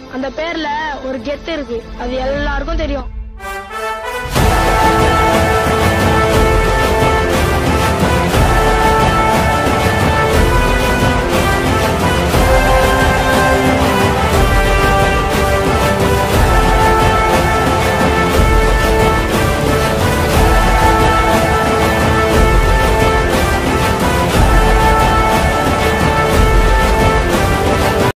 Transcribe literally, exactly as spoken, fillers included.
அந்த பேர்ல ஒரு கெத்து இருக்கு, அது எல்லாருக்கும் தெரியும்.